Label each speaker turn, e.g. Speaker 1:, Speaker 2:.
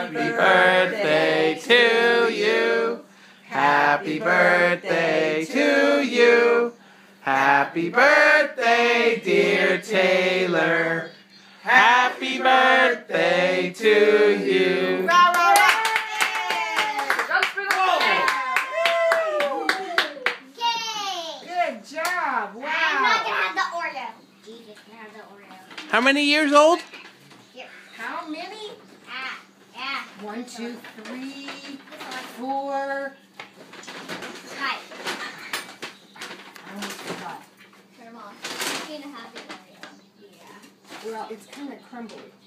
Speaker 1: Happy birthday to you. Happy birthday to you. Happy birthday, dear Taylor. Happy birthday to you.
Speaker 2: Good job. Wow.
Speaker 3: I'm not going to have the Oreo. Jesus can have the Oreo.
Speaker 1: How many years old?
Speaker 3: Here.
Speaker 2: How many?
Speaker 3: Yeah.
Speaker 2: 1, 2, 3, 4.
Speaker 3: Hi.
Speaker 2: I almost forgot.
Speaker 3: Here, Mom. I'm going to have the Oreo. Yeah.
Speaker 2: Well, it's kind of crumbly.